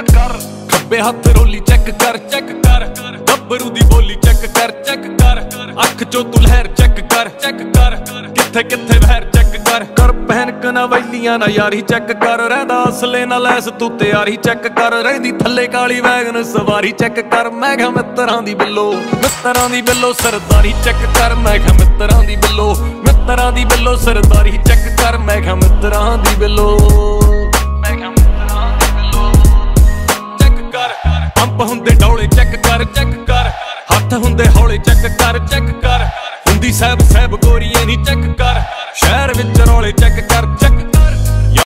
कर। खब्बे हथ रोली चेक कर गब्बरू दी बोली चेक कर अख चो तू लहर चेक कर किथे किथे बहर चेक कर पहन कना वैलियां ना यारी चेक कर रहंदा असले ना लैस तू तैयारी चेक कर रहिंदी थल्ले काली वैगन सवारी चेक कर। मैं कहा मित्तरां दी बिल्लो सरदारी चेक कर। मैं कहा मित्तरां दी बिल्लो सरदारी चेक कर। मैं कहा मित्तरां दी बिल्लो चेक कर। पंप हुंदे डौले चेक कर हथ हुंदे हौले चेक कर हुंदी सैब गोरीए नी चेक कर शहर विच रौले चेक कर